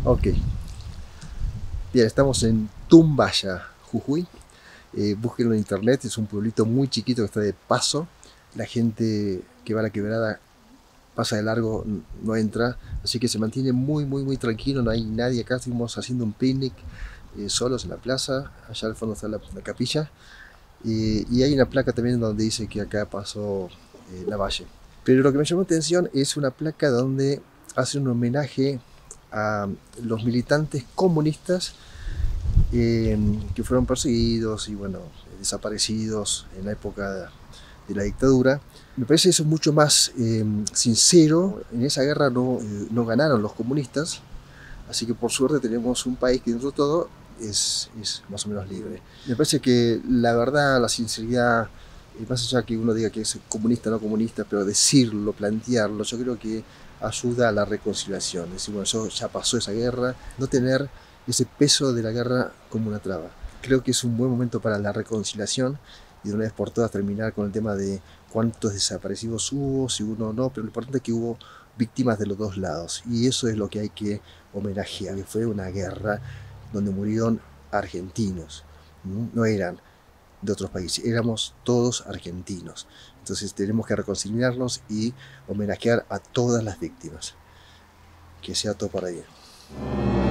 Ok, bien, estamos en Tumbaya, Jujuy. Búsquenlo en internet, es un pueblito muy chiquito que está de paso. La gente que va a la quebrada pasa de largo, no entra, así que se mantiene muy tranquilo, no hay nadie acá. Estuvimos haciendo un picnic solos en la plaza, allá al fondo está la capilla, y hay una placa también donde dice que acá pasó la valle. Pero lo que me llamó la atención es una placa donde hace un homenaje a los militantes comunistas que fueron perseguidos y bueno, desaparecidos en la época de la dictadura. Me parece eso mucho más sincero. En esa guerra no ganaron los comunistas, así que por suerte tenemos un país que dentro de todo es más o menos libre. Me parece que la verdad, la sinceridad, más allá que uno diga que es comunista o no comunista, pero decirlo, plantearlo, yo creo que ayuda a la reconciliación. Es decir, bueno, ya pasó esa guerra, no tener ese peso de la guerra como una traba. Creo que es un buen momento para la reconciliación y de una vez por todas terminar con el tema de cuántos desaparecidos hubo, si uno no, pero lo importante es que hubo víctimas de los dos lados y eso es lo que hay que homenajear, que fue una guerra donde murieron argentinos, no eran de otros países, éramos todos argentinos. Entonces tenemos que reconciliarnos y homenajear a todas las víctimas. Que sea todo para bien.